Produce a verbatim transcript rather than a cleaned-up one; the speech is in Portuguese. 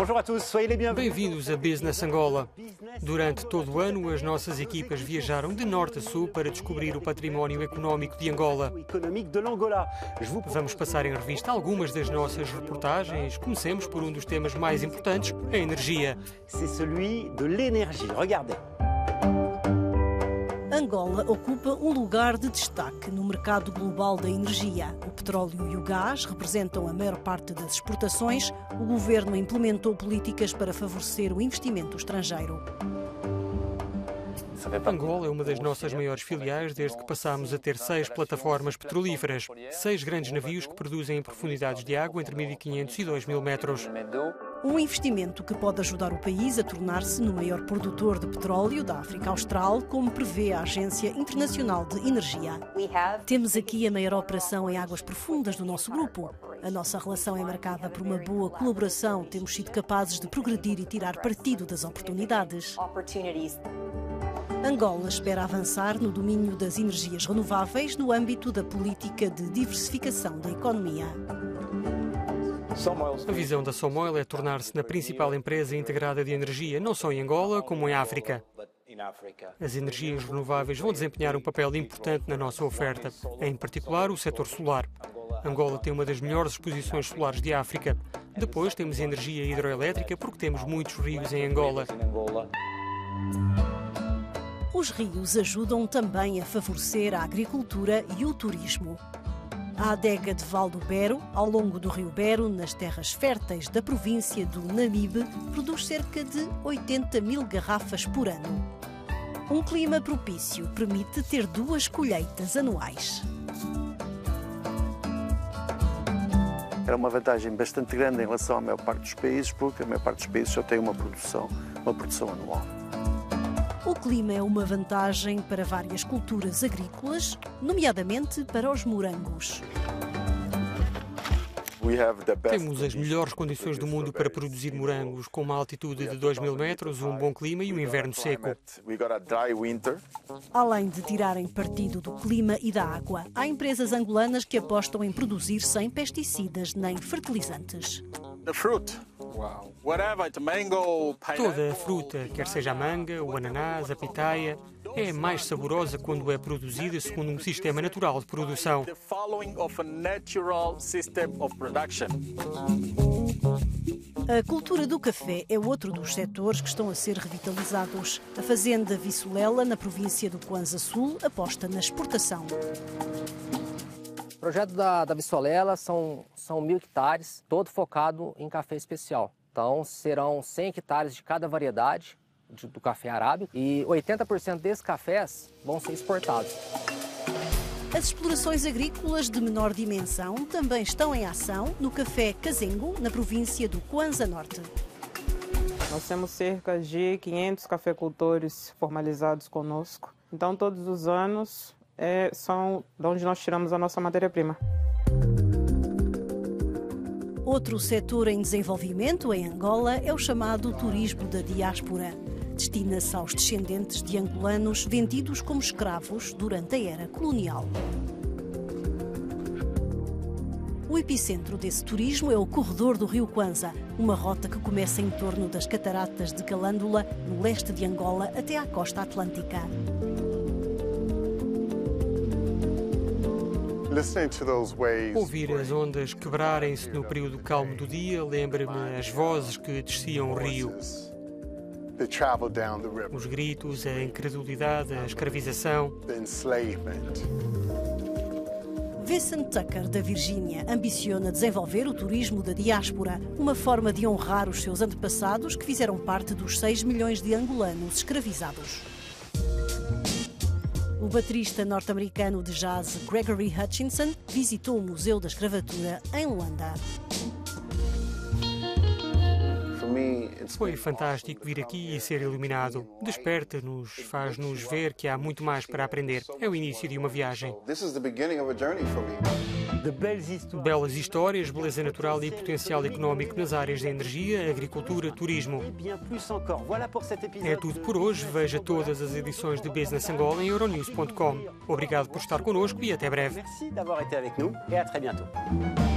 Bonjour à tous, soyez les bienvenus. Bem-vindos a Business Angola. Durante todo o ano, as nossas equipas viajaram de norte a sul para descobrir o património económico de Angola. Vamos passar em revista algumas das nossas reportagens. Comecemos por um dos temas mais importantes, a energia. C'est celui de l'énergie. Regardez. Angola ocupa um lugar de destaque no mercado global da energia. O petróleo e o gás representam a maior parte das exportações. O governo implementou políticas para favorecer o investimento estrangeiro. Angola é uma das nossas maiores filiais desde que passámos a ter seis plataformas petrolíferas, seis grandes navios que produzem em profundidades de água entre mil e quinhentos e dois mil metros. Um investimento que pode ajudar o país a tornar-se no maior produtor de petróleo da África Austral, como prevê a Agência Internacional de Energia. Temos aqui a maior operação em águas profundas do nosso grupo. A nossa relação é marcada por uma boa colaboração. Temos sido capazes de progredir e tirar partido das oportunidades. Angola espera avançar no domínio das energias renováveis no âmbito da política de diversificação da economia. A visão da Somoil é tornar-se na principal empresa integrada de energia, não só em Angola, como em África. As energias renováveis vão desempenhar um papel importante na nossa oferta, em particular o setor solar. Angola tem uma das melhores exposições solares de África. Depois temos energia hidroelétrica porque temos muitos rios em Angola. Os rios ajudam também a favorecer a agricultura e o turismo. A adega de Val do Bero, ao longo do rio Bero, nas terras férteis da província do Namibe, produz cerca de oitenta mil garrafas por ano. Um clima propício permite ter duas colheitas anuais. Era uma vantagem bastante grande em relação à maior parte dos países, porque a maior parte dos países só tem uma produção, uma produção anual. O clima é uma vantagem para várias culturas agrícolas, nomeadamente para os morangos. Temos as melhores condições do mundo para produzir morangos, com uma altitude de dois mil metros, um bom clima e um inverno seco. Além de tirarem partido do clima e da água, há empresas angolanas que apostam em produzir sem pesticidas nem fertilizantes. Toda a fruta, quer seja a manga, o ananás, a pitaia, é mais saborosa quando é produzida segundo um sistema natural de produção. A cultura do café é outro dos setores que estão a ser revitalizados. A fazenda Vissolela, na província do Kwanza Sul, aposta na exportação. O projeto da, da Vissolela são, são mil hectares, todo focado em café especial. Então, serão cem hectares de cada variedade de, do café arábico e oitenta por cento desses cafés vão ser exportados. As explorações agrícolas de menor dimensão também estão em ação no café Kazengo, na província do Kwanza Norte. Nós temos cerca de quinhentos cafeicultores formalizados conosco. Então, todos os anos, É, são de onde nós tiramos a nossa matéria-prima. Outro setor em desenvolvimento em Angola é o chamado turismo da diáspora. Destina-se aos descendentes de angolanos vendidos como escravos durante a era colonial. O epicentro desse turismo é o corredor do rio Kwanza, uma rota que começa em torno das cataratas de Calândula, no leste de Angola, até à costa atlântica. Ouvir as ondas quebrarem-se no período calmo do dia lembra-me as vozes que desciam o rio. Os gritos, a incredulidade, a escravização. Vincent Tucker, da Virgínia, ambiciona desenvolver o turismo da diáspora, uma forma de honrar os seus antepassados que fizeram parte dos seis milhões de angolanos escravizados. O baterista norte-americano de jazz Gregory Hutchinson visitou o Museu da Escravatura em Luanda. Foi fantástico vir aqui e ser iluminado. Desperta-nos, faz-nos ver que há muito mais para aprender. É o início de uma viagem. Belas histórias, beleza natural e potencial económico nas áreas de energia, agricultura, turismo. É tudo por hoje. Veja todas as edições de Business Angola em euronews ponto com. Obrigado por estar connosco e até breve. Merci d'avoir été avec nous et à très bientôt.